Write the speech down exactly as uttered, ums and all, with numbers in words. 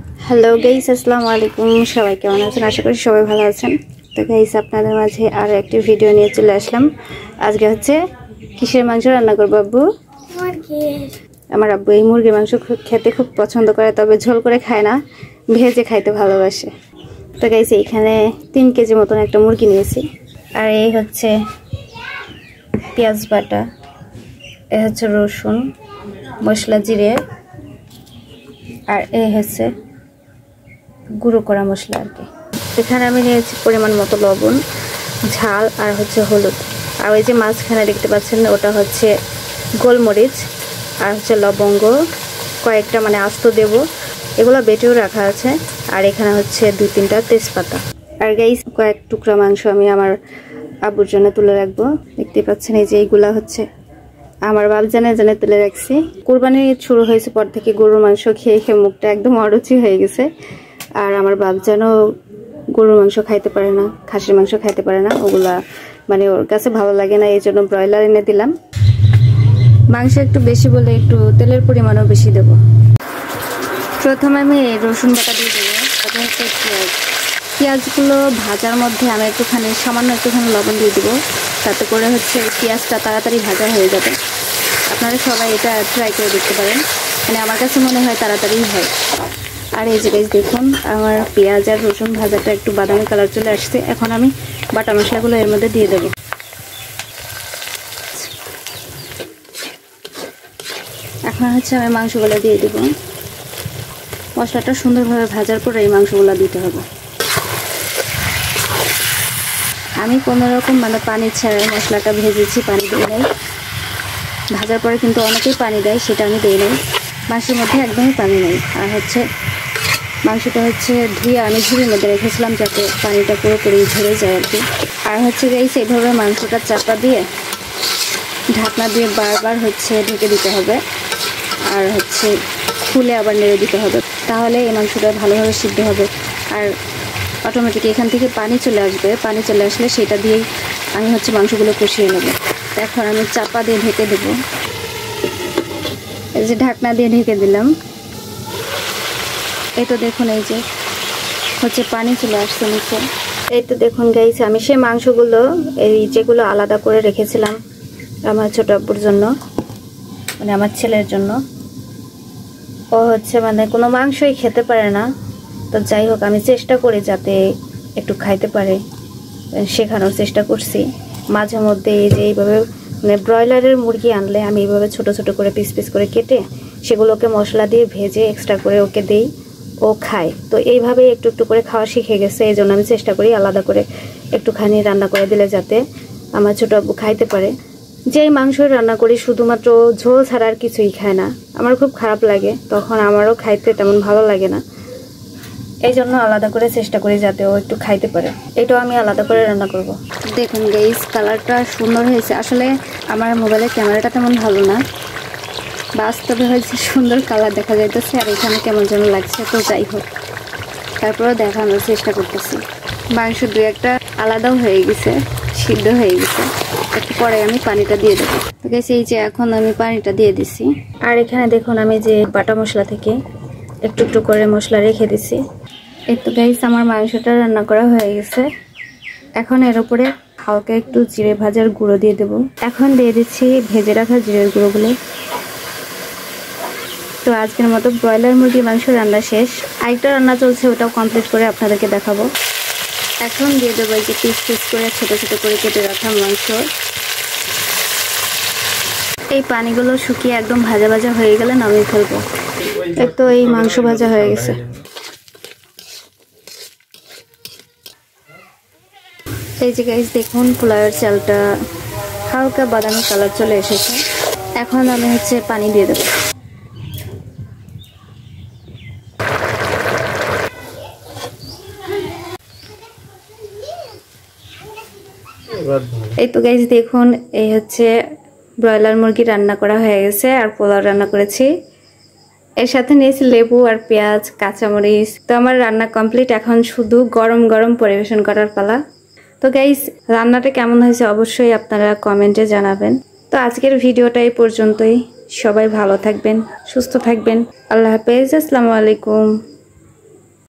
Hello guys, আসসালামু আলাইকুম। সবাই কেমন আছেন? আশা করি সবাই ভালো আছেন। তো গাইস, আপনাদের মাঝে আরো একটি ভিডিও নিয়ে চলে আসলাম। আজকে হচ্ছে কিসের মাংস রান্না করব আব্বু? আমার আব্বু এই মুরগির মাংস খেতে খুব পছন্দ করে, তবে ঝোল করে খায় না, ভেজে খাইতে ভালোবাসে। তো গাইস, এইখানে তিন কেজি মতন একটা মুরগি নিয়েছি। আর এই হচ্ছে পেঁয়াজ বাটা, এ হচ্ছে রসুন, মশলা, জিরে, আর এই হচ্ছে গুঁড়ো করা মশলা আর কি। এখানে আমি নিয়েছি পরিমাণ মতো লবণ, ঝাল, আর হচ্ছে হলুদ। আর ওই যে মাঝখানে দেখতে পাচ্ছেন ওটা হচ্ছে গোলমরিচ, আর হচ্ছে লবঙ্গ কয়েকটা, মানে আস্ত দেব, এগুলো বেটেও রাখা আছে। আর এখানে হচ্ছে দুই তিনটা তেজপাতা। আর গাইস, কয়েক টুকরা মাংস আমি আমার আব্বুর জন্য তুলে রাখবো। দেখতে পাচ্ছেন এই যে এইগুলা হচ্ছে আমার বাপ জানে জানে তুলে রাখছি। কুরবানি শুরু হয়েছে পর থেকে গরুর মাংস খেয়ে খেয়ে মুখটা একদম অরুচি হয়ে গেছে। আর আমার বাপ যেন গরুর মাংস খাইতে পারে না, খাসির মাংস খাইতে পারে না, ওগুলা মানে ওর কাছে ভালো লাগে না, এই জন্য ব্রয়লার এনে দিলাম। মাংস একটু বেশি বলে একটু তেলের পরিমাণও বেশি দেব। প্রথমে আমি রসুন বাটা দিয়ে দেবো, তারপর হচ্ছে পেঁয়াজ। পেঁয়াজগুলো ভাজার মধ্যে আমি একটুখানি সামান্য একটুখানি লবণ দিয়ে দেবো, তাতে করে হচ্ছে পেঁয়াজটা তাড়াতাড়ি ভাজা হয়ে যাবে। আপনারা সবাই এটা ট্রাই করে দেখতে পারেন, মানে আমার কাছে মনে হয় তাড়াতাড়ি হয়। আর এই যে গাইস দেখুন, আমার পেঁয়াজ আর রসুন ভাজাটা একটু বাদামি কালার চলে আসছে। এখন আমি বাটা মশলাগুলো এর মধ্যে দিয়ে দেবো। এখন হচ্ছে আমি মাংসগুলো দিয়ে দেবো। মশলাটা সুন্দরভাবে ভাজার পরে এই মাংসগুলো দিতে হবে। আমি কোনো রকম মানে পানি ছাড়াই মশলাটা ভেজেছি, পানি দিয়ে নেই। ভাজার পরে কিন্তু অনেকেই পানি দেয়, সেটা আমি দিই নাই। মাংসের মধ্যে একদমই পানি নেই। আর হচ্ছে মাংসটা হচ্ছে ধুয়ে আমি ঝুড়ির মধ্যে রেখেছিলাম যাতে পানিটা পুরোপুরি ঝরে যায় আর কি। আর হচ্ছে গাইস, এইভাবে মাংসটা চাপা দিয়ে ঢাকনা দিয়ে বারবার হচ্ছে ঢেকে দিতে হবে, আর হচ্ছে খুলে আবার নেড়ে দিতে হবে, তাহলে এই মাংসটা ভালোভাবে সিদ্ধ হবে। আর অটোমেটিক এখান থেকে পানি চলে আসবে, পানি চলে আসলে সেটা দিয়েই আমি হচ্ছে মাংসগুলো কষিয়ে নেব। এখন আমি চাপা দিয়ে ঢেকে দেব। এই যে ঢাকনা দিয়ে ঢেকে দিলাম। এই তো দেখুন, এই যে হচ্ছে পানি চলে আসছে নিচে। এই তো দেখুন গাইস, আমি সেই মাংসগুলো এই যেগুলো আলাদা করে রেখেছিলাম আমার ছোট আব্বুর জন্য, মানে আমার ছেলের জন্য। ও হচ্ছে মানে কোনো মাংসই খেতে পারে না, তো যাই হোক আমি চেষ্টা করি যাতে একটু খাইতে পারে, শেখানোর চেষ্টা করছি। মাঝে মধ্যে এই যে এইভাবে মানে ব্রয়লারের মুরগি আনলে আমি এইভাবে ছোট ছোট করে পিস পিস করে কেটে সেগুলোকে মশলা দিয়ে ভেজে এক্সট্রা করে ওকে দেই, ও খায়। তো এইভাবেই একটু একটু করে খাওয়া শিখে গেছে, এই জন্য আমি চেষ্টা করি আলাদা করে একটুখানি রান্না করে দিলে যাতে আমার ছোটো আব্বু খাইতে পারে। যেই মাংস রান্না করি শুধুমাত্র ঝোল ছাড়া আর কিছুই খায় না, আমার খুব খারাপ লাগে, তখন আমারও খাইতে তেমন ভালো লাগে না। এই জন্য আলাদা করে চেষ্টা করি যাতে ও একটু খাইতে পারে। এটাও আমি আলাদা করে রান্না করব। দেখুন গাইস, কালারটা সুন্দর হয়েছে। আসলে আমার মোবাইলের ক্যামেরাটা তেমন ভালো না, বাস্তবে হয়েছে সুন্দর কালার দেখা যাইতেছে, আর এখানে কেমন যেন লাগছে। তো যাই হোক, তারপরেও দেখানোর চেষ্টা করতেছি। মাংস দু একটা আলাদাও হয়ে গেছে, সিদ্ধ হয়ে গেছে। একটু পরে আমি পানিটা দিয়ে দেবো। তো গাইস, এই যে এখন আমি পানিটা দিয়ে দিছি। আর এখানে দেখুন আমি যে বাটা মশলা থেকে একটু একটু করে মশলা রেখে দিছি। এই তো গাইস, আমার মাংসটা রান্না করা হয়ে গেছে। এখন এর উপরে হালকা একটু জিরে ভাজার গুঁড়ো দিয়ে দেবো। এখন দিয়ে দিচ্ছি ভেজে রাখা জিরের গুঁড়োগুলো। তো আজকের মতো ব্রয়লার মুরগির মাংস রান্না শেষ। আরেকটা রান্না চলছে, ওটাও কমপ্লিট করে আপনাদেরকে দেখাবো। এখন দিয়ে দেবো এই যে পিস পিস করে ছোট ছোট করে কেটে রাখা মাংস। এই পানিগুলো শুকিয়ে একদম ভাজা ভাজা হয়ে গেলে নামিয়ে ফেলবো। এই তো এই মাংস ভাজা হয়ে গেছে। এই যে গাইস দেখুন, পোলাওয়ের চালটা হালকা বাদামি কালার চলে এসেছে। এখন আমি হচ্ছে পানি দিয়ে দেবো। এই তো গাইস দেখুন, এই হচ্ছে ব্রয়লার মুরগি রান্না করা হয়ে গেছে, আর পোলাও রান্না করেছি। এর সাথে নিয়েছি লেবু আর পেঁয়াজ, কাঁচামরিচ। তো আমার রান্না কমপ্লিট, এখন শুধু গরম গরম পরিবেশন করার পালা। তো গাইস, রান্নাটা কেমন হয়েছে অবশ্যই আপনারা কমেন্টে জানাবেন। তো আজকের ভিডিওটা এই পর্যন্তই। সবাই ভালো থাকবেন, সুস্থ থাকবেন। আল্লাহ হাফেজ, আসসালামু আলাইকুম।